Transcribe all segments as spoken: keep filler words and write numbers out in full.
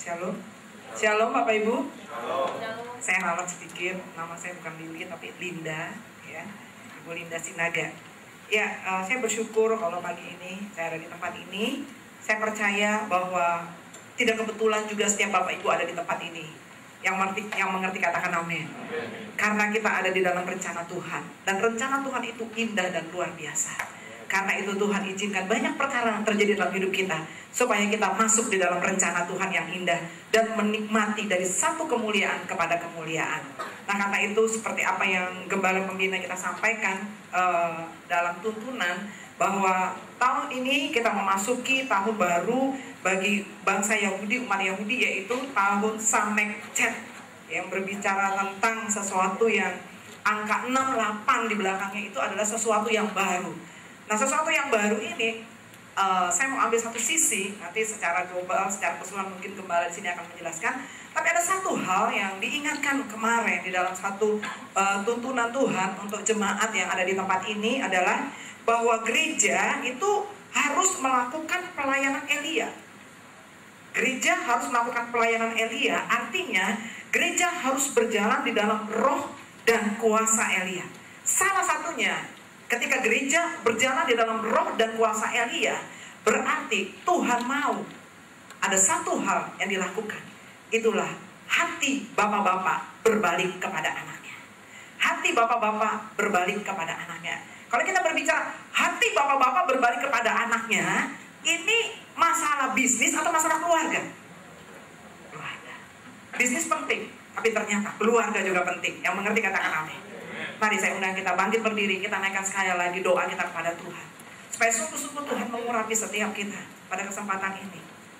Shalom. Shalom Bapak Ibu. Shalom. Saya ralat sedikit, nama saya bukan Lili tapi Linda, ya, Ibu Linda Sinaga. Ya, uh, saya bersyukur kalau pagi ini saya ada di tempat ini. Saya percaya bahwa tidak kebetulan juga setiap Bapak Ibu ada di tempat ini. Yang mengerti, yang mengerti katakan amin. Karena kita ada di dalam rencana Tuhan, dan rencana Tuhan itu indah dan luar biasa. Karena itu Tuhan izinkan banyak perkara yang terjadi dalam hidup kita, supaya kita masuk di dalam rencana Tuhan yang indah dan menikmati dari satu kemuliaan kepada kemuliaan. Nah, karena itu seperti apa yang Gembala Pembina kita sampaikan uh, dalam tuntunan, bahwa tahun ini kita memasuki tahun baru bagi bangsa Yahudi, umat Yahudi, yaitu tahun Samek-Cet, yang berbicara tentang sesuatu yang angka enam delapan di belakangnya itu adalah sesuatu yang baru. Nah, sesuatu yang baru ini uh, saya mau ambil satu sisi, nanti secara global, secara keseluruhan mungkin Gembala di sini akan menjelaskan. Tapi ada satu hal yang diingatkan kemarin di dalam satu uh, tuntunan Tuhan untuk jemaat yang ada di tempat ini adalah bahwa gereja itu harus melakukan pelayanan Elia. Gereja harus melakukan pelayanan Elia, artinya gereja harus berjalan di dalam roh dan kuasa Elia. Salah satunya, ketika gereja berjalan di dalam roh dan kuasa Elia, berarti Tuhan mau ada satu hal yang dilakukan. Itulah hati bapak-bapak berbalik kepada anaknya. Hati bapak-bapak berbalik kepada anaknya. Kalau kita berbicara hati bapak-bapak berbalik kepada anaknya, ini masalah bisnis atau masalah keluarga? Keluarga. Bisnis penting, tapi ternyata keluarga juga penting. Yang mengerti katakan amin. Mari saya undang kita bangkit berdiri, kita naikkan sekali lagi doa kita kepada Tuhan, supaya sungguh-sungguh Tuhan mengurapi setiap kita pada kesempatan ini.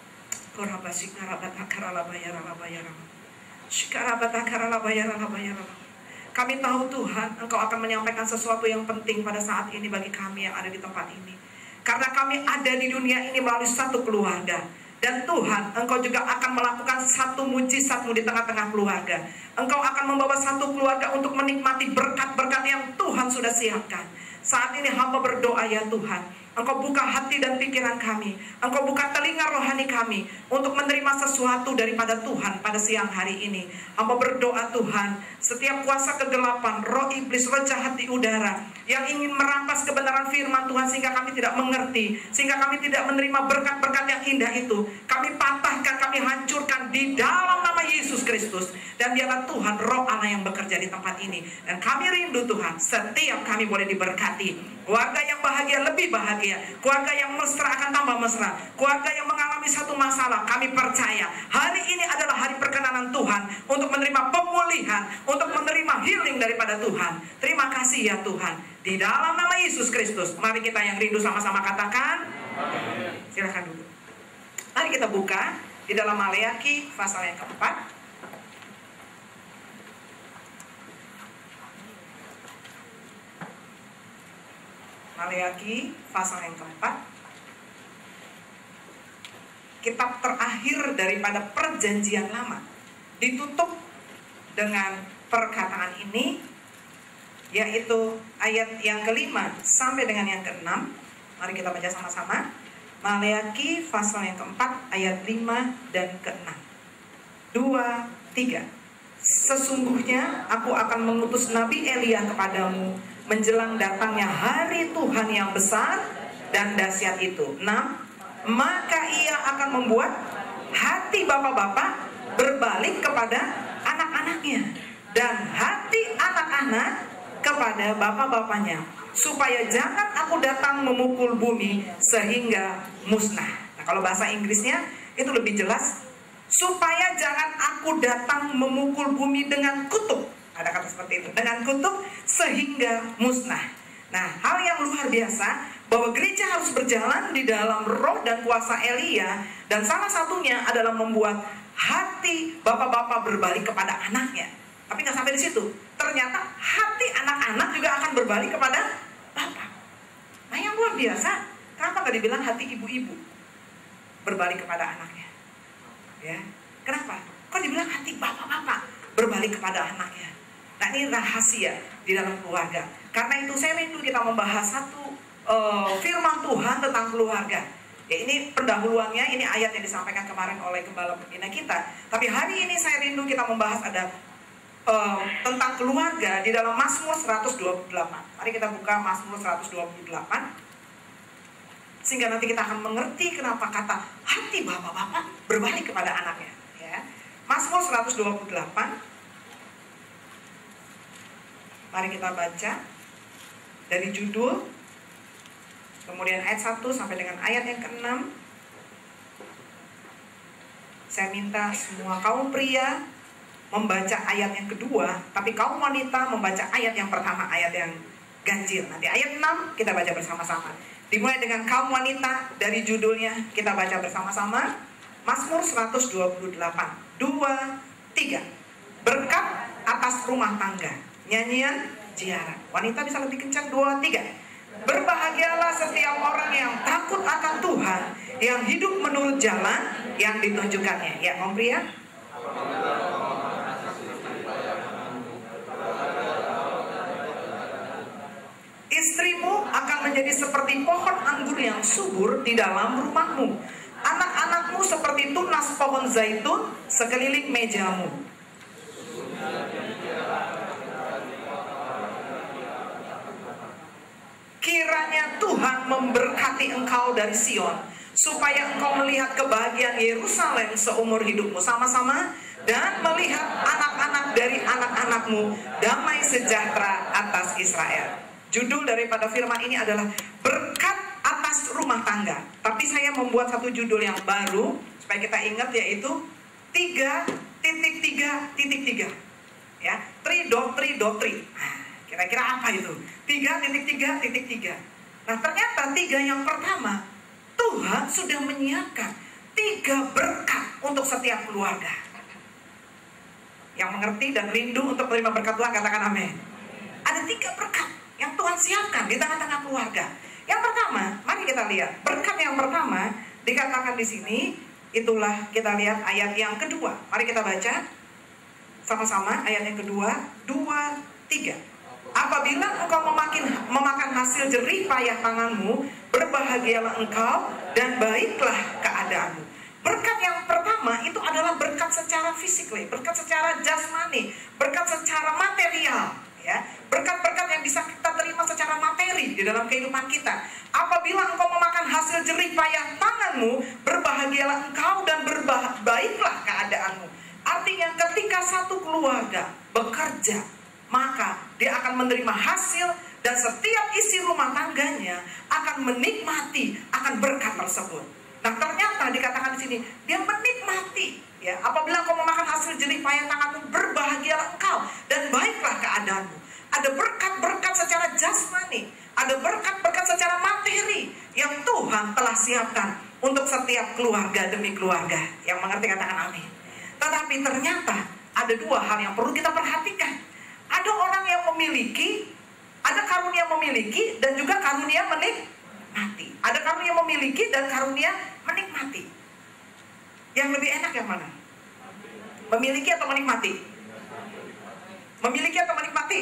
Kami tahu Tuhan, Engkau akan menyampaikan sesuatu yang penting pada saat ini bagi kami yang ada di tempat ini. Karena kami ada di dunia ini melalui satu keluarga. Dan Tuhan, Engkau juga akan melakukan satu mujizat-Mu di tengah-tengah keluarga. Engkau akan membawa satu keluarga untuk menikmati berkat-berkat yang Tuhan sudah siapkan. Saat ini hamba berdoa ya Tuhan, Engkau buka hati dan pikiran kami, Engkau buka telinga rohani kami untuk menerima sesuatu daripada Tuhan pada siang hari ini. Hamba berdoa Tuhan, setiap kuasa kegelapan, roh iblis, roh jahat di udara yang ingin merampas kebenaran firman Tuhan sehingga kami tidak mengerti, sehingga kami tidak menerima berkat-berkat yang indah itu, kami patahkan, kami hancurkan di dalam nama Yesus Kristus. Dan biarlah Tuhan roh Allah yang bekerja di tempat ini. Dan kami rindu Tuhan, setiap kami boleh diberkati. Keluarga yang bahagia lebih bahagia, keluarga yang mesra akan tambah mesra, keluarga yang mengalami satu masalah, kami percaya hari ini adalah hari perkenanan Tuhan untuk menerima pemulihan, untuk menerima healing daripada Tuhan. Terima kasih ya Tuhan, di dalam nama Yesus Kristus. Mari kita yang rindu sama-sama katakan amin. Silahkan duduk. Mari kita buka di dalam Maleakhi pasal yang keempat. Maleakhi pasal yang keempat, kitab terakhir daripada perjanjian lama, ditutup dengan perkataan ini, yaitu ayat yang kelima sampai dengan yang keenam. Mari kita baca sama-sama. Maleakhi pasal yang keempat ayat lima dan keenam. Dua, tiga. Sesungguhnya aku akan mengutus Nabi Elia kepadamu menjelang datangnya hari Tuhan yang besar dan dahsyat itu. Enam. Maka ia akan membuat hati bapak-bapak berbalik kepada anak-anaknya, dan hati anak-anak kepada bapak-bapaknya, supaya jangan aku datang memukul bumi sehingga musnah. Nah, kalau bahasa Inggrisnya itu lebih jelas, supaya jangan aku datang memukul bumi dengan kutuk. Ada kata seperti itu, dengan kutuk sehingga musnah. Nah, hal yang luar biasa bahwa gereja harus berjalan di dalam roh dan kuasa Elia, dan salah satunya adalah membuat hati bapak-bapak berbalik kepada anaknya. Tapi nggak sampai di situ, ternyata hati anak-anak juga akan berbalik kepada bapak. Nah, yang luar biasa, kenapa nggak dibilang hati ibu-ibu berbalik kepada anaknya? Ya, kenapa? Kok dibilang hati bapak-bapak berbalik kepada anaknya? Nah, ini rahasia di dalam keluarga. Karena itu saya rindu kita membahas satu uh, firman Tuhan tentang keluarga, Ya, ini pendahuluannya, ini ayat yang disampaikan kemarin oleh Gembala Pembina kita. Tapi hari ini saya rindu kita membahas ada uh, tentang keluarga di dalam Mazmur seratus dua puluh delapan. Mari kita buka Mazmur seratus dua puluh delapan. Sehingga nanti kita akan mengerti kenapa kata hati bapak-bapak berbalik kepada anaknya. Ya. Mazmur seratus dua puluh delapan. Mari kita baca dari judul, kemudian ayat satu sampai dengan ayat yang keenam. Saya minta semua kaum pria membaca ayat yang kedua, tapi kaum wanita membaca ayat yang pertama, ayat yang ganjil. Nanti ayat enam kita baca bersama-sama. Dimulai dengan kaum wanita, dari judulnya kita baca bersama-sama. Mazmur seratus dua puluh delapan. dua, tiga. Berkat atas rumah tangga. Nyanyian ziarah. Wanita bisa lebih kencang. dua, tiga. Berbahagialah setiap orang yang takut akan Tuhan, yang hidup menurut jalan yang ditunjukkannya. Ya, kaum pria. Istrimu akan menjadi seperti pohon anggur yang subur di dalam rumahmu. Anak-anakmu seperti tunas pohon zaitun sekeliling mejamu. Kiranya Tuhan memberkati engkau dari Sion, supaya engkau melihat kebahagiaan Yerusalem seumur hidupmu. Sama-sama. Dan melihat anak-anak dari anak-anakmu, damai sejahtera atas Israel. Judul daripada firman ini adalah berkat atas rumah tangga. Tapi saya membuat satu judul yang baru supaya kita ingat, yaitu tiga titik tiga titik tiga. Ya, tri dot tri dot tri. Kira-kira apa itu? tiga titik tiga titik tiga. Nah, ternyata tiga yang pertama, Tuhan sudah menyiapkan tiga berkat untuk setiap keluarga. Yang mengerti dan rindu untuk menerima berkat Tuhan, katakan amin. Ada tiga berkat yang Tuhan siapkan di tengah-tengah keluarga. Yang pertama, mari kita lihat. Berkat yang pertama dikatakan di sini, itulah kita lihat ayat yang kedua. Mari kita baca sama-sama ayat yang kedua. dua, tiga. Apabila engkau memakin, memakan hasil jerih payah tanganmu, berbahagialah engkau dan baiklah keadaanmu. Berkat yang pertama itu adalah berkat secara fisik, berkat secara jasmani, berkat secara material, ya. Berkat-berkat yang bisa kita terima secara materi di dalam kehidupan kita. Apabila engkau memakan hasil jerih payah tanganmu, berbahagialah engkau dan berbaiklah keadaanmu. Artinya ketika satu keluarga bekerja, maka dia akan menerima hasil, dan setiap isi rumah tangganya akan menikmati akan berkat tersebut. Nah, ternyata dikatakan di sini dia menikmati, ya. Apabila engkau memakan hasil jerih payah tanganmu, berbahagialah engkau dan baiklah keadaanmu. Ada berkat-berkat secara jasmani, ada berkat-berkat secara materi yang Tuhan telah siapkan untuk setiap keluarga demi keluarga. Yang mengerti katakan amin. Tetapi ternyata ada dua hal yang perlu kita perhatikan. Ada orang yang memiliki, ada karunia memiliki, dan juga karunia menikmati. Ada karunia memiliki dan karunia menikmati. Yang lebih enak yang mana? Memiliki atau menikmati? Memiliki atau menikmati?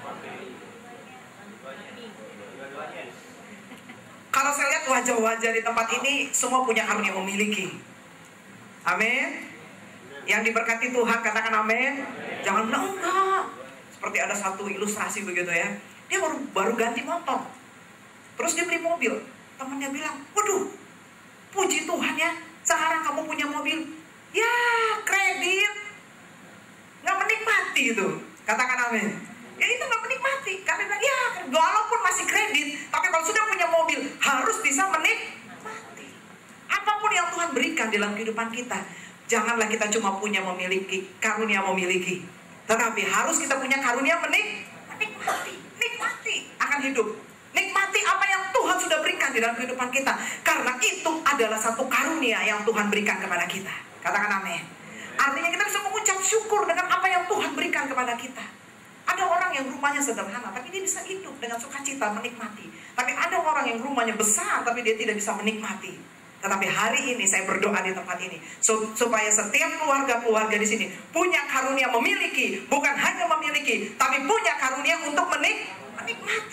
Kalau saya lihat wajah-wajah di tempat ini, semua punya karunia memiliki. Amin. Yang diberkati Tuhan, katakan amin. Jangan bilang enggak. Seperti ada satu ilustrasi begitu, ya. Dia baru baru ganti motor, terus dia beli mobil. Temannya bilang, waduh, puji Tuhan ya, sekarang kamu punya mobil. Ya, kredit. Nggak menikmati itu. Katakan amin. Ya, itu nggak menikmati. Karena ya, walaupun masih kredit, tapi kalau sudah punya mobil, harus bisa menikmati. Apapun yang Tuhan berikan dalam kehidupan kita, janganlah kita cuma punya memiliki, karunia memiliki, tetapi harus kita punya karunia menik, menikmati. Nikmati akan hidup. Nikmati apa yang Tuhan sudah berikan di dalam kehidupan kita. Karena itu adalah satu karunia yang Tuhan berikan kepada kita. Katakan amin. Artinya kita bisa mengucap syukur dengan apa yang Tuhan berikan kepada kita. Ada orang yang rumahnya sederhana, tapi dia bisa hidup dengan sukacita, menikmati. Tapi ada orang yang rumahnya besar, tapi dia tidak bisa menikmati. Tetapi hari ini saya berdoa di tempat ini, supaya setiap keluarga-keluarga di sini punya karunia memiliki, bukan hanya memiliki, tapi punya karunia untuk menik menikmati.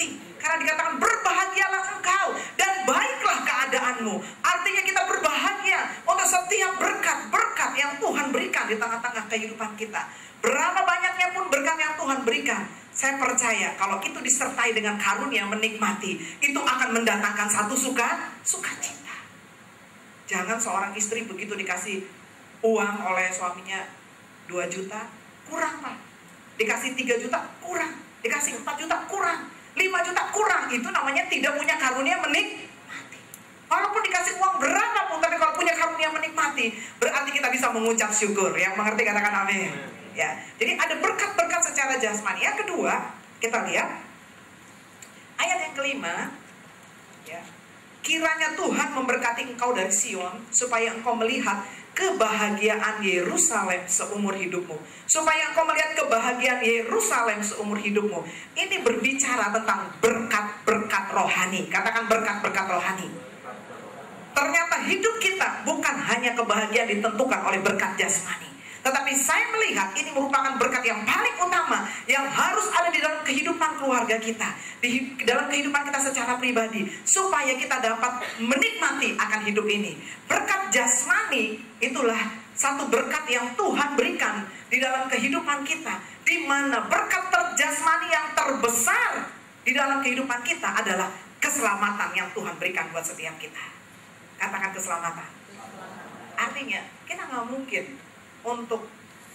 Karena dikatakan berbahagialah engkau dan baiklah keadaanmu. Artinya kita berbahagia untuk setiap berkat-berkat yang Tuhan berikan di tengah-tengah kehidupan kita. Berapa banyaknya pun berkat yang Tuhan berikan, saya percaya kalau itu disertai dengan karunia menikmati, itu akan mendatangkan satu suka, sukacita. Jangan seorang istri begitu dikasih uang oleh suaminya dua juta, kurang Pak. Dikasih tiga juta, kurang. Dikasih empat juta, kurang. lima juta, kurang. Itu namanya tidak punya karunia menikmati. Walaupun dikasih uang berapapun, tapi kalau punya karunia menikmati, berarti kita bisa mengucap syukur. Yang mengerti katakan amin. Ya, jadi ada berkat-berkat secara jasmani. Yang kedua, kita lihat ayat yang kelima, ya. Kiranya Tuhan memberkati engkau dari Sion, supaya engkau melihat kebahagiaan Yerusalem seumur hidupmu. Supaya engkau melihat kebahagiaan Yerusalem seumur hidupmu. Ini berbicara tentang berkat-berkat rohani. Katakan berkat-berkat rohani. Ternyata hidup kita bukan hanya kebahagiaan ditentukan oleh berkat jasmani. Tetapi saya melihat ini merupakan berkat yang paling utama yang harus ada di dalam kehidupan keluarga kita, di dalam kehidupan kita secara pribadi, supaya kita dapat menikmati akan hidup ini. Berkat jasmani itulah satu berkat yang Tuhan berikan di dalam kehidupan kita, di mana berkat terjasmani yang terbesar di dalam kehidupan kita adalah keselamatan yang Tuhan berikan buat setiap kita. Katakan keselamatan. Artinya kita nggak mungkin untuk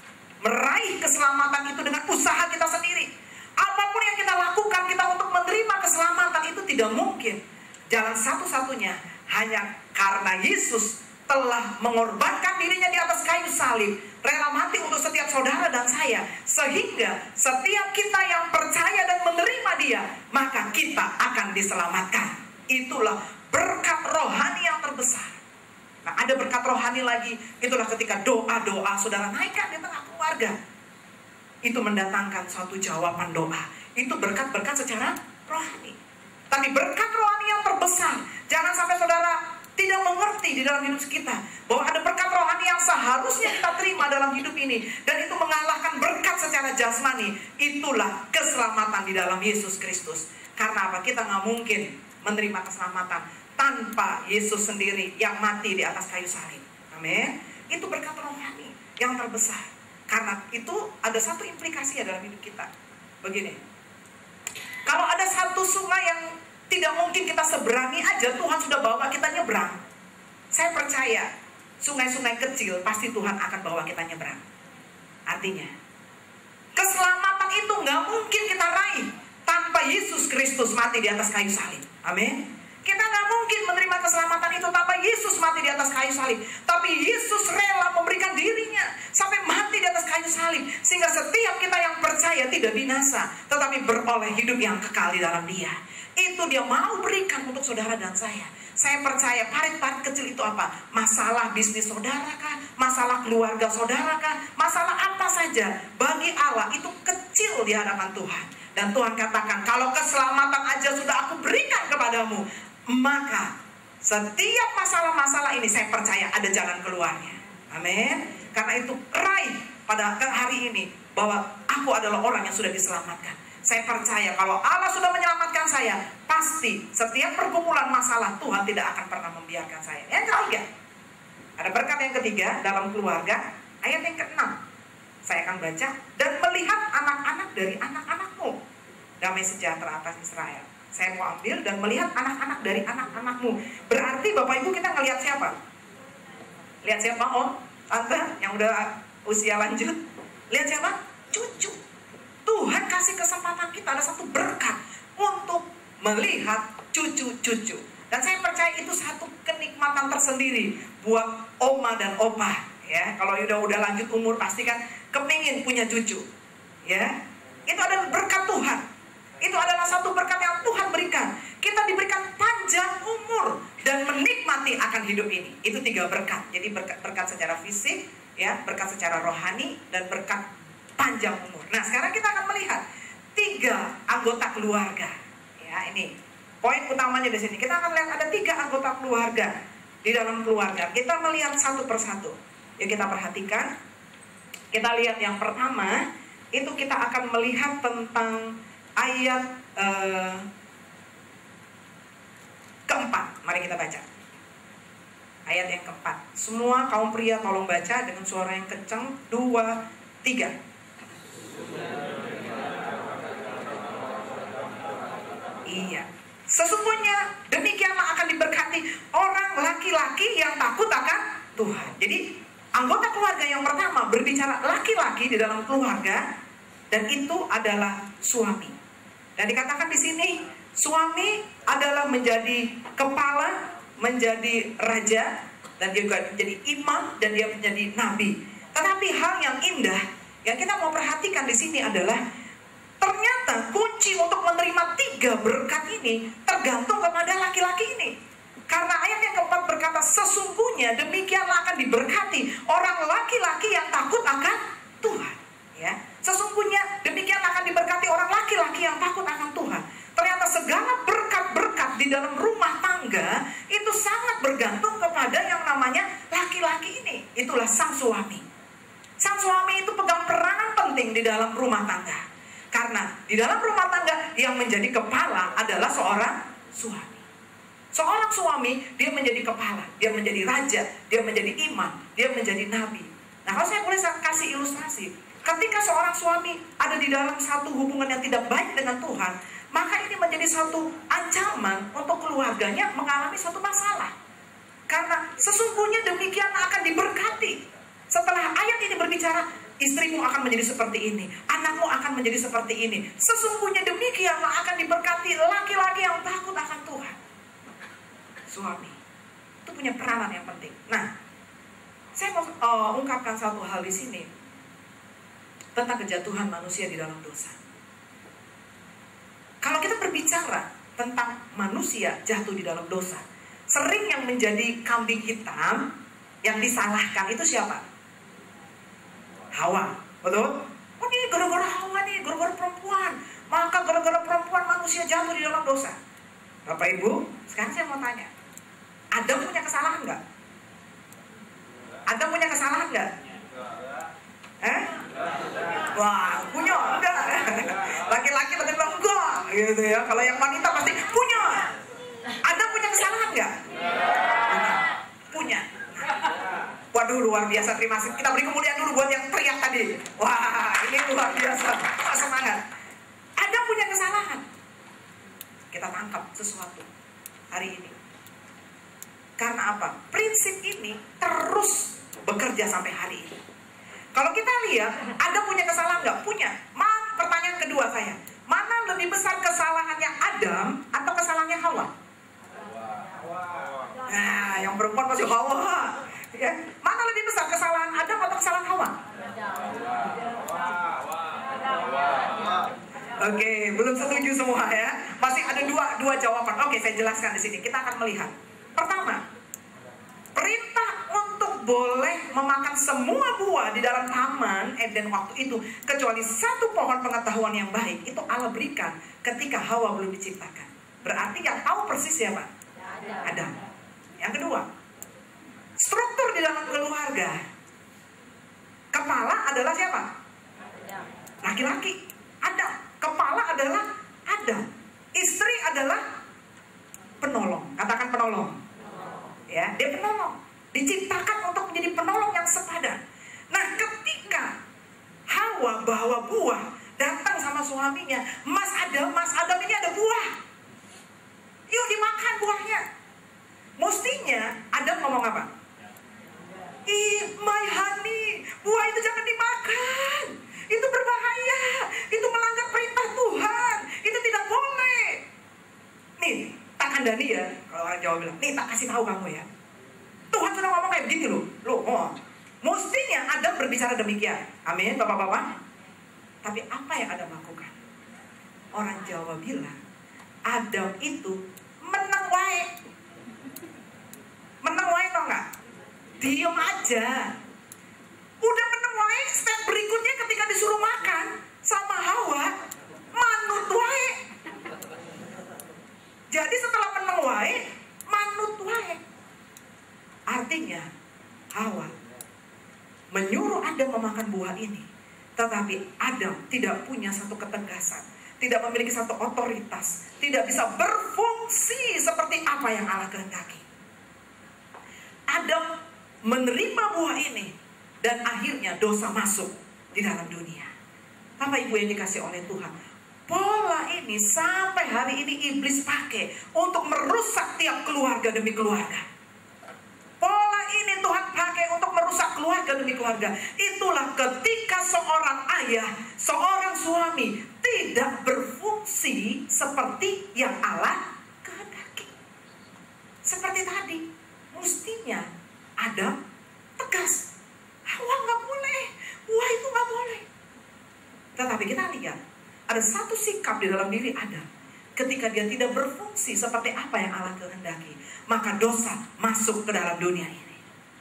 meraih keselamatan itu dengan usaha kita sendiri. Apapun yang kita lakukan, kita untuk menerima keselamatan itu tidak mungkin. Jalan satu-satunya hanya karena Yesus telah mengorbankan dirinya di atas kayu salib, rela mati untuk setiap saudara dan saya, sehingga setiap kita yang percaya dan menerima Dia, maka kita akan diselamatkan. Itulah berkat rohani yang terbesar. Nah, ada berkat rohani lagi, itulah ketika doa-doa saudara naikkan di tengah keluarga, itu mendatangkan suatu jawaban doa. Itu berkat-berkat secara rohani. Tapi berkat rohani yang terbesar, jangan sampai saudara tidak mengerti di dalam hidup kita bahwa ada berkat rohani yang seharusnya kita terima dalam hidup ini, dan itu mengalahkan berkat secara jasmani. Itulah keselamatan di dalam Yesus Kristus. Karena apa? Kita nggak mungkin menerima keselamatan tanpa Yesus sendiri yang mati di atas kayu salib. Amin. Itu berkat rohani yang terbesar. Karena itu ada satu implikasi ya dalam hidup kita. Begini, kalau ada satu sungai yang tidak mungkin kita seberangi aja, Tuhan sudah bawa kita nyebrang. Saya percaya sungai-sungai kecil pasti Tuhan akan bawa kita nyebrang. Artinya keselamatan itu nggak mungkin kita raih tanpa Yesus Kristus mati di atas kayu salib. Amin. Kita nggak mungkin menerima keselamatan itu tanpa Yesus mati di atas kayu salib. Tapi Yesus rela memberikan dirinya sampai mati di atas kayu salib, sehingga setiap kita yang percaya tidak binasa, tetapi beroleh hidup yang kekal di dalam Dia. Itu Dia mau berikan untuk saudara dan saya. Saya percaya parit-parit kecil itu apa? Masalah bisnis saudara kah? Masalah keluarga saudara kah? Masalah apa saja bagi Allah itu kecil di hadapan Tuhan. Dan Tuhan katakan, kalau keselamatan aja sudah aku berikan kepadamu, maka setiap masalah-masalah ini saya percaya ada jalan keluarnya. Amin. Karena itu raih pada hari ini bahwa aku adalah orang yang sudah diselamatkan. Saya percaya kalau Allah sudah menyelamatkan saya, pasti setiap pergumulan masalah Tuhan tidak akan pernah membiarkan saya. Yang ketiga, ada berkat yang ketiga dalam keluarga, ayat yang keenam. Saya akan baca, dan melihat anak-anak dari anak-anakmu, damai sejahtera atas Israel. Saya mau ambil, dan melihat anak-anak dari anak-anakmu. Berarti Bapak Ibu kita ngelihat siapa? Lihat siapa? Om, tante yang udah usia lanjut. Lihat siapa? Cucu. Tuhan kasih kesempatan kita, ada satu berkat untuk melihat cucu-cucu. Dan saya percaya itu satu kenikmatan tersendiri buat oma dan opa. Ya, kalau udah udah lanjut umur pasti kan kepingin punya cucu. Ya, itu adalah berkat Tuhan. Itu adalah satu berkat yang Tuhan berikan. Kita diberikan panjang umur dan menikmati akan hidup ini. Itu tiga berkat. Jadi berkat, berkat secara fisik, ya, berkat secara rohani, dan berkat panjang umur. Nah, sekarang kita akan melihat tiga anggota keluarga. Ya, ini poin utamanya di sini. Kita akan lihat ada tiga anggota keluarga di dalam keluarga. Kita melihat satu persatu. Yuk kita perhatikan. Kita lihat yang pertama, itu kita akan melihat tentang ayat uh, keempat. Mari kita baca. Ayat yang keempat. Semua kaum pria tolong baca dengan suara yang kencang. Dua, tiga. Iya. Sesungguhnya demikianlah akan diberkati orang laki-laki yang takut akan Tuhan. Jadi anggota keluarga yang pertama berbicara laki-laki di dalam keluarga, dan itu adalah suami. Dan dikatakan di sini suami adalah menjadi kepala, menjadi raja, dan dia juga menjadi imam, dan dia menjadi nabi. Tetapi hal yang indah yang kita mau perhatikan di sini adalah ternyata kunci untuk menerima tiga berkat ini tergantung kepada laki-laki ini. Karena ayat yang keempat berkata, sesungguhnya demikianlah akan diberkati orang laki-laki yang takut akan Tuhan. Ya, sesungguhnya demikianlah akan diberkati orang laki-laki yang takut akan Tuhan. Ternyata segala berkat-berkat di dalam rumah tangga itu sangat bergantung kepada yang namanya laki-laki ini. Itulah sang suami. Sang suami itu pegang peranan penting di dalam rumah tangga. Karena di dalam rumah tangga yang menjadi kepala adalah seorang suami. Seorang suami, dia menjadi kepala, dia menjadi raja, dia menjadi imam, dia menjadi nabi. Nah, kalau saya boleh kasih ilustrasi, ketika seorang suami ada di dalam satu hubungan yang tidak baik dengan Tuhan, maka ini menjadi satu ancaman untuk keluarganya mengalami suatu masalah. Karena sesungguhnya demikian akan diberkati. Setelah ayat ini berbicara, istrimu akan menjadi seperti ini, anakmu akan menjadi seperti ini. Sesungguhnya demikianlah akan diberkati laki-laki yang takut akan Tuhan. Suami itu punya peranan yang penting. Nah, saya mau uh, ungkapkan satu hal di sini tentang kejatuhan manusia di dalam dosa. Kalau kita berbicara tentang manusia jatuh di dalam dosa, sering yang menjadi kambing hitam yang disalahkan itu siapa? Hawa, betul? Oh, ini gara-gara Hawa nih, gara-gara perempuan. Maka gara-gara perempuan manusia jatuh di dalam dosa. Bapak Ibu, sekarang saya mau tanya, Adam punya kesalahan nggak? Adam punya kesalahan nggak? Eh? Wah, punya enggak? Laki-laki tadi bilang enggak, gitu ya. Kalau yang wanita pasti punya. Adam punya kesalahan nggak? Punya. Punya. Waduh, luar biasa, terima kasih. Kita beri kemuliaan dulu buat yang teriak tadi. Wah, ini luar biasa. Semangat. Adam punya kesalahan. Kita tangkap sesuatu hari ini. Karena apa? Prinsip ini terus bekerja sampai hari ini. Kalau kita lihat, Adam punya kesalahan nggak? Punya. Ma, pertanyaan kedua saya, mana lebih besar kesalahannya Adam atau kesalahannya Hawa? Nah, yang perempuan masih Hawa. Ya. Mana lebih besar kesalahan Adam atau kesalahan Hawa? Oke, belum setuju semua ya. Masih ada dua dua jawaban. Oke, saya jelaskan di sini. Kita akan melihat. Pertama, perintah untuk boleh memakan semua buah di dalam taman Eden waktu itu, kecuali satu pohon pengetahuan yang baik, itu Allah berikan ketika Hawa belum diciptakan. Berarti yang tahu persis siapa? Adam. Yang kedua, struktur di dalam keluarga. Kepala adalah siapa? Laki-laki. Adam. Kepala adalah Adam. Istri adalah penolong. Katakan penolong. Ya, dia penolong. Diciptakan untuk menjadi penolong yang sepadan. Nah, ketika Hawa bawa buah, datang sama suaminya, Mas Adam, Mas Adam ini ada buah. Yuk dimakan buahnya. Mestinya Adam ngomong apa? Ih, my honey, buah itu jangan dimakan. Itu berbahaya. Itu melanggar perintah Tuhan. Itu tidak boleh. Nih, tak kandani ya. Kalau orang Jawa bilang, nih tak kasih tahu kamu ya. Tuhan sudah ngomong kayak begini loh. Loh, oh. Mestinya Adam berbicara demikian. Amin, Bapak-bapak. Tapi apa yang Adam lakukan? Orang Jawa bilang, Adam itu menang wae. Menang wae tau gak? Diem aja. Udah menang wae, step berikutnya ketika disuruh makan sama Hawa, manut wae. Jadi setelah menang wae, manut wae. Artinya Hawa menyuruh Adam memakan buah ini, tetapi Adam tidak punya satu ketegasan. tidak memiliki satu otoritas, tidak bisa berfungsi seperti apa yang Allah kehendaki. Adam menerima buah ini dan akhirnya dosa masuk di dalam dunia. Bapak Ibu yang dikasih oleh Tuhan, pola ini sampai hari ini iblis pakai untuk merusak tiap keluarga demi keluarga. Pola ini Tuhan pakai untuk merusak keluarga demi keluarga. Itulah ketika seorang ayah, seorang suami tidak berfungsi seperti yang Allah kehendaki. Seperti tadi, mestinya Adam tegas, Hawa nggak boleh, wah itu nggak boleh. Tetapi kita lihat, ada satu sikap di dalam diri Adam. Ketika dia tidak berfungsi seperti apa yang Allah kehendaki, maka dosa masuk ke dalam dunia ini.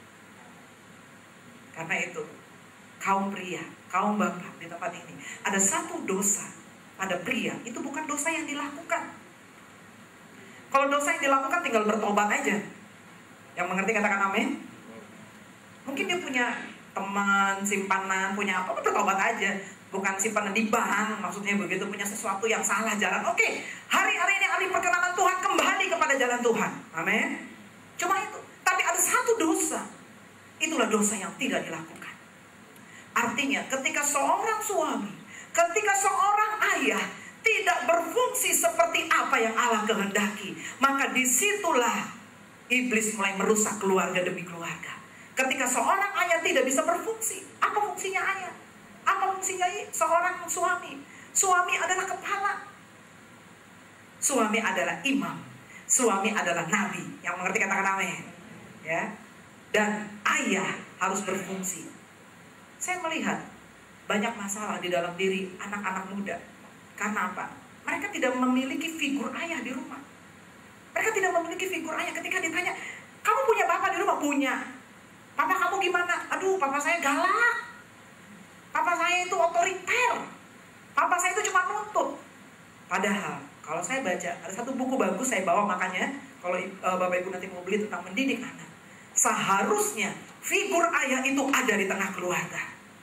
Karena itu, kaum pria, kaum bapak di tempat ini, ada satu dosa pada pria, itu bukan dosa yang dilakukan. Kalau dosa yang dilakukan tinggal bertobat aja. Yang mengerti katakan amin. Mungkin dia punya teman, simpanan, punya apa, bertobat aja. Bukan simpanan di bank, maksudnya begitu, punya sesuatu yang salah jalan. Oke, hari-hari ini hari perkenanan Tuhan, kembali kepada jalan Tuhan. Amin. Cuma itu. Tapi ada satu dosa. Itulah dosa yang tidak dilakukan. Artinya ketika seorang suami, ketika seorang ayah tidak berfungsi seperti apa yang Allah kehendaki, maka disitulah iblis mulai merusak keluarga demi keluarga. Ketika seorang ayah tidak bisa berfungsi, apa fungsinya ayah? Apa fungsinya seorang suami? Suami adalah kepala. Suami adalah imam. Suami adalah nabi. Yang mengerti katakan amin. Ya. Dan ayah harus berfungsi. Saya melihat banyak masalah di dalam diri anak-anak muda. Karena apa? Mereka tidak memiliki figur ayah di rumah. Mereka tidak memiliki figur ayah. Ketika ditanya, kamu punya bapak di rumah? Punya. Papa kamu gimana? Aduh, papa saya galak. Papa saya itu otoriter. Papa saya itu cuma nuntut. Padahal kalau saya baca, ada satu buku bagus saya bawa, makanya kalau uh, Bapak Ibu nanti mau beli tentang mendidik anak, seharusnya figur ayah itu ada di tengah keluarga.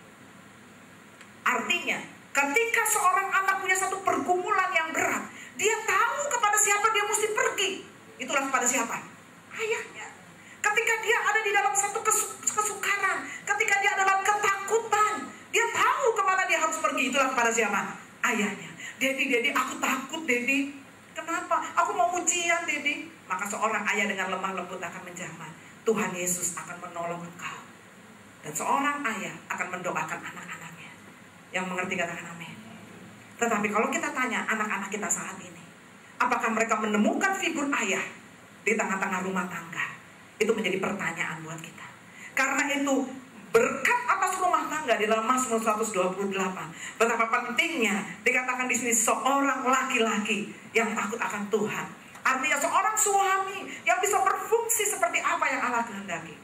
Artinya ketika seorang anak punya satu pergumulan yang berat, dia tahu kepada siapa dia mesti pergi. Itulah kepada siapa? Ayahnya. Ketika dia ada di dalam satu kesukaran, ketika dia dalam ketakutan, dia tahu kemana dia harus pergi. Itulah kepada siapa? Ayahnya. Dedi, Dedi, aku takut, Dedi. Kenapa? Aku mau ujian, Dedi. Maka seorang ayah dengan lemah lembut akan menjamah, Tuhan Yesus akan menolong engkau. Dan seorang ayah akan mendoakan anak-anaknya. Yang mengerti katakan amin. Tetapi kalau kita tanya anak-anak kita saat ini, apakah mereka menemukan figur ayah di tengah-tengah rumah tangga? Itu menjadi pertanyaan buat kita. Karena itu berkat atas rumah tangga di dalam Mazmur seratus dua puluh delapan. Betapa pentingnya dikatakan di sini seorang laki-laki yang takut akan Tuhan. Artinya seorang suami yang bisa berfungsi seperti apa yang Allah kehendaki.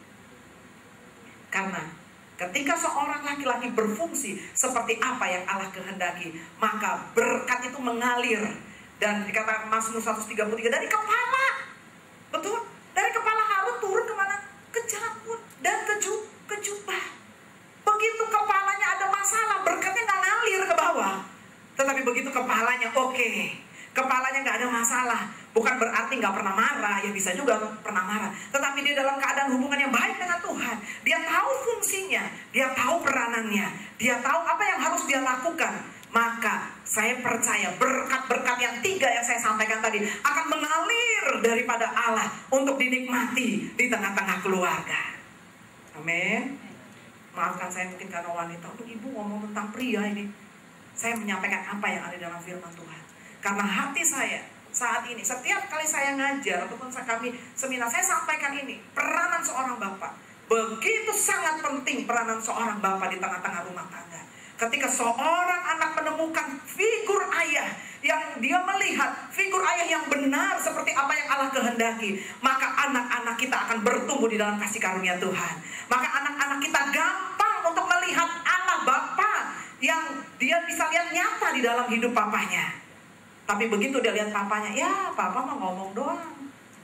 Karena ketika seorang laki-laki berfungsi seperti apa yang Allah kehendaki, maka berkat itu mengalir. Dan dikatakan Mazmur seratus tiga puluh tiga, dari kepala. Betul? Dari kepala Harun turun kemana? Ke janggut dan ke, ju, ke jubah. Begitu kepalanya ada masalah, berkatnya nggak ngalir ke bawah. Tetapi begitu kepalanya oke, okay, kepalanya nggak ada masalah, bukan berarti nggak pernah marah, ya bisa juga pernah marah. Tetapi dia dalam keadaan hubungan yang baik dengan Tuhan. Dia tahu fungsinya, dia tahu peranannya, dia tahu apa yang harus dia lakukan. Maka saya percaya berkat-berkat yang tiga yang saya sampaikan tadi akan mengalir daripada Allah untuk dinikmati di tengah-tengah keluarga. Amin. Maafkan saya mungkin karena wanita. Untuk ibu ngomong tentang pria ini, saya menyampaikan apa yang ada dalam firman Tuhan. Karena hati saya saat ini, setiap kali saya ngajar ataupun kami seminar, saya sampaikan ini, peranan seorang bapak. Begitu sangat penting peranan seorang bapak di tengah-tengah rumah tangga. Ketika seorang anak menemukan figur ayah yang dia melihat figur ayah yang benar seperti apa yang Allah kehendaki, maka anak-anak kita akan bertumbuh di dalam kasih karunia Tuhan. Maka anak-anak kita gampang untuk melihat Allah Bapa yang dia bisa lihat nyata di dalam hidup papanya. Tapi begitu dia lihat papanya, ya papa mah ngomong doang,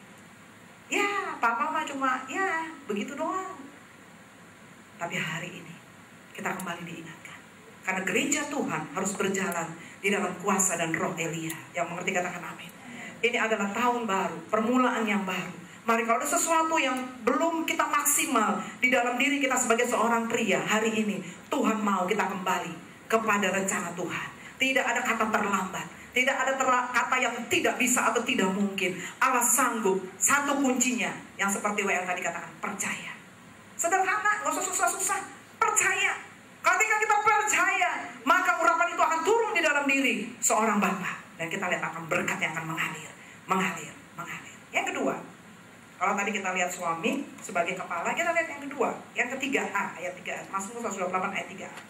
ya papa mah cuma ya begitu doang. Tapi hari ini kita kembali diingatkan, Karena gereja Tuhan harus berjalan di dalam kuasa dan roh Elia. Yang mengerti katakan amin. Ini adalah tahun baru, permulaan yang baru. Mari kalau ada sesuatu yang belum kita maksimal di dalam diri kita sebagai seorang pria, hari ini Tuhan mau kita kembali kepada rencana Tuhan. Tidak ada kata terlambat, tidak ada terla- kata yang tidak bisa atau tidak mungkin. Allah sanggup. Satu kuncinya yang seperti W L tadi katakan, percaya. Sederhana, gak usah susah-susah, percaya. Ketika kita percaya, maka urapan itu akan turun di dalam diri seorang bapa. Dan kita lihat akan berkat yang akan mengalir, mengalir, mengalir. Yang kedua, kalau tadi kita lihat suami sebagai kepala, kita lihat yang kedua, yang ketiga A, ayat tiga A. Mazmur seratus dua puluh delapan ayat tiga A.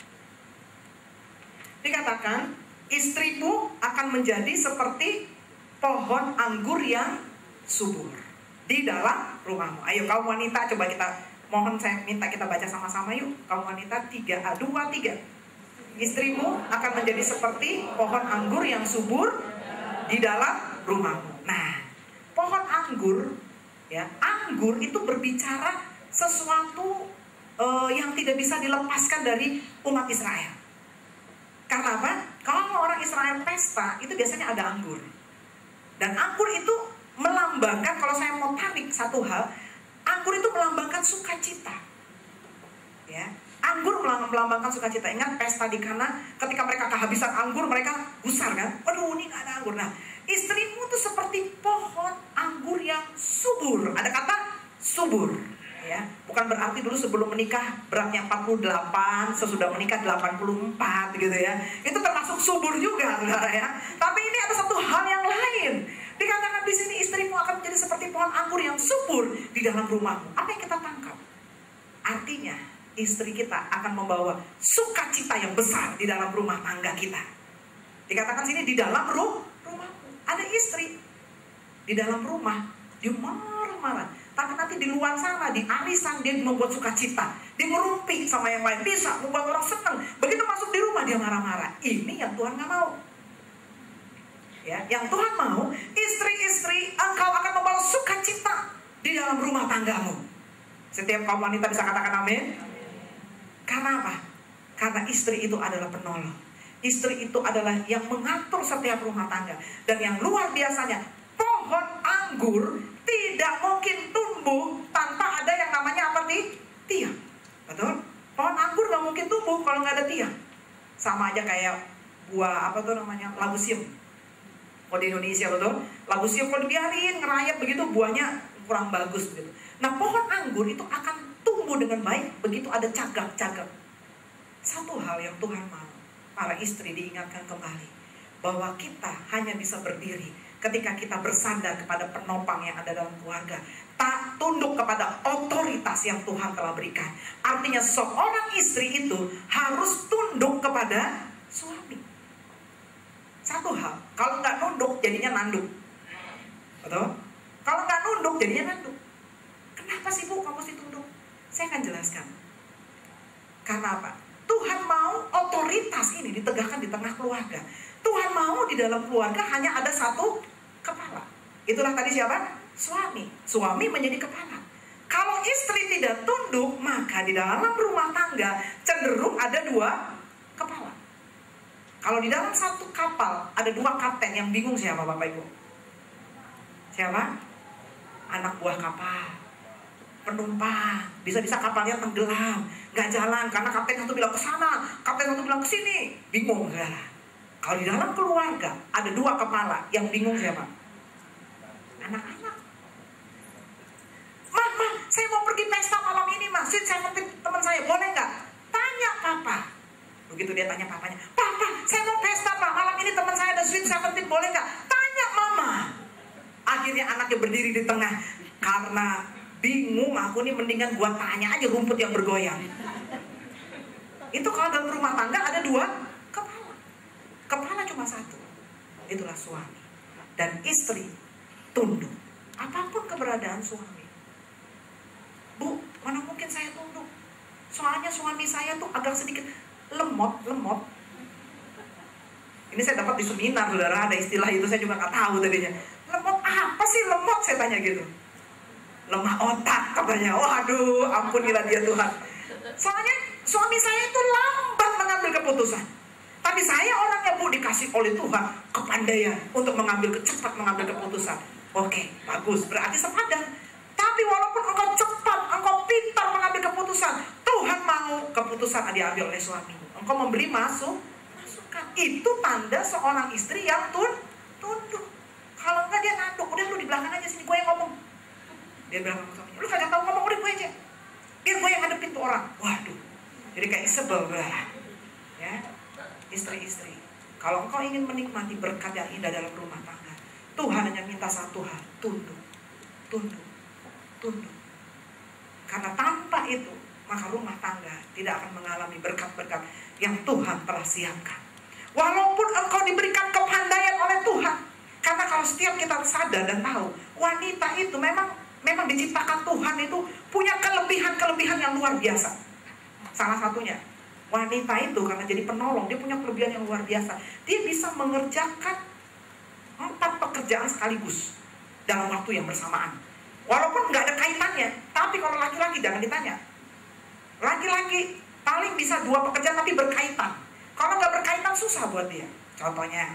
Dikatakan, istrimu akan menjadi seperti pohon anggur yang subur di dalam rumahmu. Ayo kaum wanita, coba kita, mohon saya minta kita baca sama-sama yuk. Kaum wanita, tiga A, dua, tiga. Istrimu akan menjadi seperti pohon anggur yang subur di dalam rumahmu. Nah, pohon anggur, ya, anggur itu berbicara sesuatu uh, yang tidak bisa dilepaskan dari umat Israel. Karena apa? Kalau orang Israel pesta, itu biasanya ada anggur. Dan anggur itu melambangkan, kalau saya mau tarik satu hal, anggur itu melambangkan sukacita. Ya, anggur melambangkan sukacita. Ingat pesta di Kana, ketika mereka kehabisan anggur, mereka gusar kan? Aduh, ini gak ada anggur. Nah, istrimu itu seperti pohon anggur yang subur. Ada kata subur. Ya, bukan berarti dulu sebelum menikah beratnya empat puluh delapan, sesudah menikah delapan puluh empat gitu ya. Itu termasuk subur juga, saudara ya. Tapi ini ada satu hal yang lain. Dikatakan di sini istrimu akan menjadi seperti pohon anggur yang subur di dalam rumahmu. Apa yang kita tangkap? Artinya istri kita akan membawa sukacita yang besar di dalam rumah tangga kita. Dikatakan sini di dalam ru rumahmu. Ada istri di dalam rumah, dia marah-marah. Tapi nanti di luar sana, di arisan, dia membuat sukacita. Dia ngerumpi sama yang lain, bisa membuat orang senang. Begitu masuk di rumah, dia marah-marah. Ini yang Tuhan gak mau. Ya, yang Tuhan mau, istri-istri, engkau akan membawa sukacita di dalam rumah tanggamu. Setiap kaum wanita bisa katakan amin. Karena apa? Karena istri itu adalah penolong. Istri itu adalah yang mengatur setiap rumah tangga. Dan yang luar biasanya, pohon anggur tidak mungkin tumbuh tanpa ada yang namanya apa nih? Tiang. Betul? Pohon anggur gak mungkin tumbuh kalau nggak ada tiang. Sama aja kayak buah apa tuh namanya? Labu siam. Kalau di Indonesia betul? Labu siam kalau dibiarin ngerayap begitu buahnya kurang bagus begitu. Nah, pohon anggur itu akan tumbuh dengan baik begitu ada cagak-cagak. Satu hal yang Tuhan mau, para istri diingatkan kembali bahwa kita hanya bisa berdiri ketika kita bersandar kepada penopang yang ada dalam keluarga, tak tunduk kepada otoritas yang Tuhan telah berikan. Artinya seorang istri itu harus tunduk kepada suami. Satu hal, kalau nggak nunduk jadinya nanduk, betul? Kalau nggak nunduk jadinya nanduk. Kenapa sih Bu kamu mesti tunduk? Saya akan jelaskan. Karena apa? Tuhan mau otoritas ini ditegakkan di tengah keluarga. Tuhan mau di dalam keluarga hanya ada satu kepala. Itulah tadi siapa? Suami. Suami menjadi kepala. Kalau istri tidak tunduk, maka di dalam rumah tangga cenderung ada dua kepala. Kalau di dalam satu kapal ada dua kapten, yang bingung siapa Bapak Ibu? Siapa? Anak buah kapal, penumpang. Bisa-bisa kapalnya tenggelam, nggak jalan karena kapten satu bilang ke sana, kapten satu bilang ke sini, bingung saudara. Kalau di dalam keluarga ada dua kepala, yang bingung siapa? Anak-anak. Mah, mah, saya mau pergi pesta malam ini, mah. Sweet seventeen teman saya, boleh nggak? Tanya papa. Begitu dia tanya papanya, papa, saya mau pesta pak, malam ini teman saya ada sweet seventeen, boleh nggak? Tanya mama. Akhirnya anaknya berdiri di tengah, karena bingung aku nih, mendingan gua tanya aja rumput yang bergoyang. Itu kalau dalam rumah tangga ada dua kepala. Kepala cuma satu, itulah suami. Dan istri tunduk apapun keberadaan suami. Bu, mana mungkin saya tunduk? Soalnya suami saya tuh agak sedikit lemot, lemot. Ini saya dapat di seminar, saudara, ada istilah itu, saya juga nggak tahu tadinya. Lemot apa sih lemot? Saya tanya gitu. Lemah otak katanya. Waduh, ampunilah dia Tuhan. Soalnya suami saya itu lambat mengambil keputusan. keputusan. Tapi saya orangnya Bu dikasih oleh Tuhan kepandaian untuk mengambil cepat mengambil keputusan. Oke, bagus, berarti sepadan. Tapi walaupun engkau cepat, engkau pintar mengambil keputusan, Tuhan mau keputusan diambil oleh suamimu. Engkau memberi masuk, masukan. Itu tanda seorang istri yang tun, tunduk. Kalau enggak dia nanduk, udah lu di belakang aja sini, gue yang ngomong. Dia bilang sama suaminya, lu kagak tahu ngomong, udah gue aja. Biar gue yang ngadepin tuh orang. Waduh, jadi kayak sebel belah. Ya, istri-istri, kalau engkau ingin menikmati berkat yang indah dalam rumah tangga, Tuhan hanya minta satu hal, tunduk, tunduk, tunduk. Karena tanpa itu, maka rumah tangga tidak akan mengalami berkat-berkat yang Tuhan telah siapkan. Walaupun engkau diberikan kepandaian oleh Tuhan, karena kalau setiap kita sadar dan tahu, wanita itu memang memang diciptakan Tuhan itu punya kelebihan-kelebihan yang luar biasa. Salah satunya, wanita itu karena jadi penolong, dia punya kelebihan yang luar biasa. Dia bisa mengerjakan empat pekerjaan sekaligus dalam waktu yang bersamaan. Walaupun nggak ada kaitannya, tapi kalau laki-laki jangan ditanya. Laki-laki paling bisa dua pekerjaan tapi berkaitan. Kalau nggak berkaitan susah buat dia. Contohnya,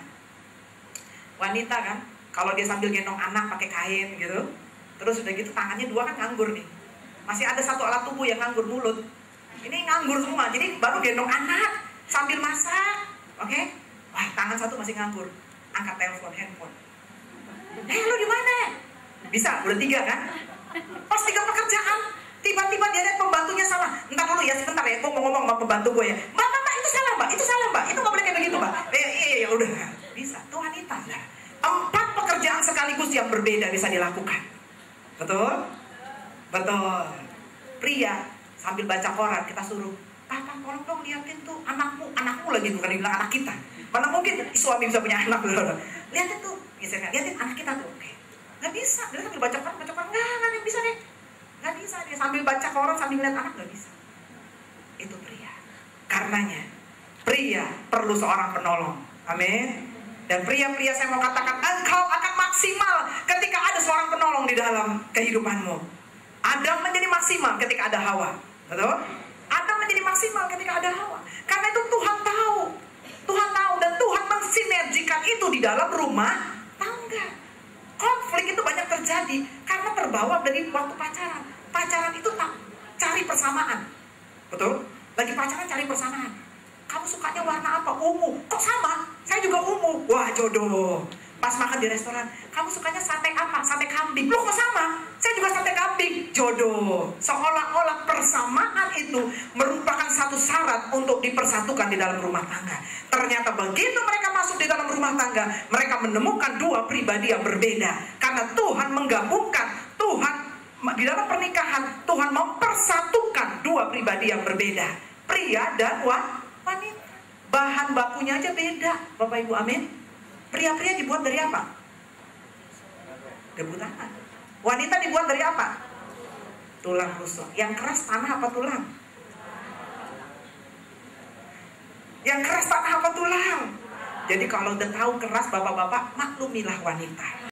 wanita kan, kalau dia sambil gendong anak pakai kain gitu, terus udah gitu tangannya dua kan nganggur nih. Masih ada satu alat tubuh yang nganggur, mulut. Ini nganggur semua, jadi baru gendong anak sambil masak, oke? Okay? Wah, tangan satu masih nganggur. Angkat telepon, handphone. Eh, lu di mana? Bisa, udah tiga kan? Pas tiga pekerjaan, tiba-tiba dia lihat pembantunya salah. Entar dulu ya, sebentar ya, gue mau ngomong sama pembantu gue ya. Mbak, mbak, mbak, itu salah mbak, itu salah mbak, itu nggak boleh kayak begitu mbak. Eh, iya, iya, udah, bisa. Tuh wanita. Empat pekerjaan sekaligus yang berbeda bisa dilakukan. Betul? Betul. Pria sambil baca koran kita suruh, papa tolong dong liatin tuh anakmu, anakmu lagi bukan dibilang anak kita. Mana mungkin suami bisa punya anak? Liatin tuh, misalnya liatin anak kita tuh. Oke, nggak bisa. Dia sambil baca koran, baca koran nggak, nggak ada yang bisa deh. Nggak bisa dia sambil baca koran sambil lihat anak nggak bisa. Itu pria. Karenanya pria perlu seorang penolong. Amin. Dan pria-pria saya mau katakan, engkau akan maksimal ketika ada seorang penolong di dalam kehidupanmu. Adam menjadi maksimal ketika ada Hawa. Betul? Adam menjadi maksimal ketika ada Hawa. Karena itu Tuhan tahu. Tuhan tahu dan Tuhan mensinergikan itu di dalam rumah tangga. Konflik itu banyak terjadi karena terbawa dari waktu pacaran. Pacaran itu tak cari persamaan. Betul? Lagi pacaran cari persamaan. Kamu sukanya warna apa? Ungu. Kok sama? Saya juga ungu. Wah, jodoh. Pas makan di restoran, kamu sukanya sate apa? Sate kambing. Loh, kok sama? Saya juga sate kambing. Jodoh. Seolah-olah persamaan itu merupakan satu syarat untuk dipersatukan di dalam rumah tangga. Ternyata begitu mereka masuk di dalam rumah tangga, mereka menemukan dua pribadi yang berbeda. Karena Tuhan menggabungkan, Tuhan di dalam pernikahan, Tuhan mempersatukan dua pribadi yang berbeda. Pria dan wanita. Bahan bakunya aja beda, Bapak Ibu, amin. Pria-pria dibuat dari apa? Debu tanah. Wanita dibuat dari apa? Tulang rusuk. Yang keras tanah apa tulang? Yang keras tanah apa tulang? Jadi kalau udah tahu keras, bapak-bapak maklumilah wanita.